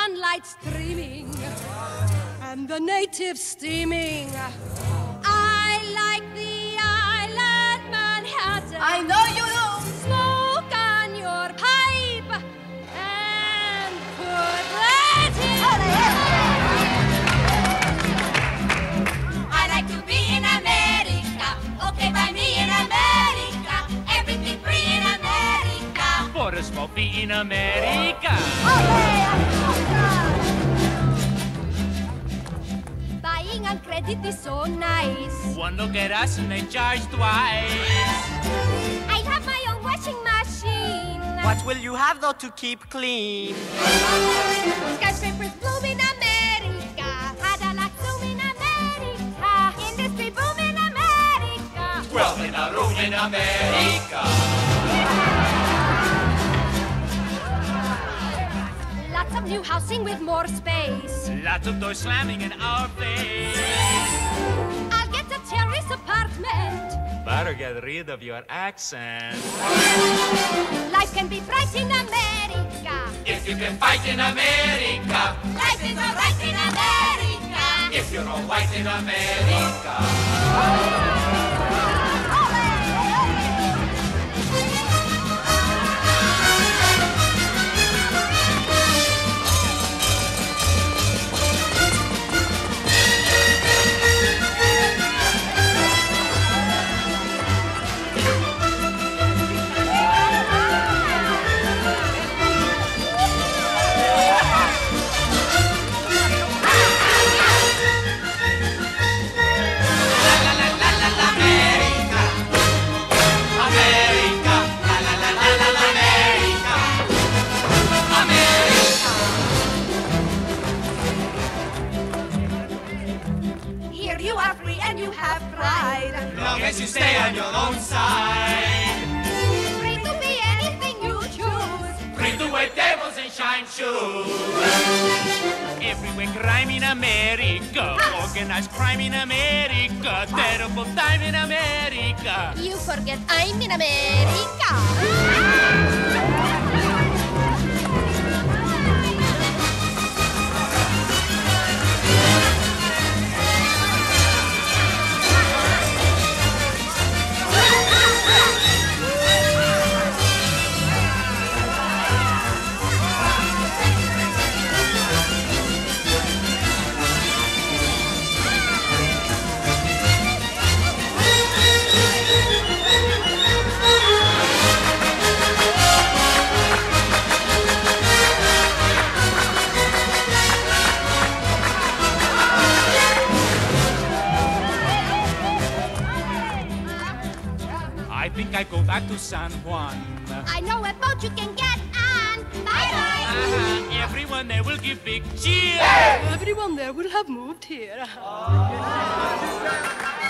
sunlight streaming and the natives steaming. I like the island Manhattan. I know you do. Smoke on your pipe and put that in. I like to be in America. Okay, by me in America. Everything free in America. For a small fee in America. Buying on credit is so nice. One look at us and they charge twice. I have my own washing machine. What will you have though to keep clean? Skyscrapers bloom in America. Cadillac zoom in America. Industry boom in America. 12 in a room in America. Lots of new housing with more space. Lots of doors slamming in our face. I'll get a terrace apartment. Better get rid of your accent. Life can be bright in America. If you can fight in America. Life is alright in America. If you're all white in America. Here you are free and you have pride. Long as you stay on your own side. Free to be anything you choose. Free to wear tables and shine shoes. Everywhere crime in America. Organized crime in America. Terrible time in America. You forget I'm in America. I think I go back to San Juan. I know a boat you can get on. Bye-bye. Everyone there will give big cheers. Everyone there will have moved here.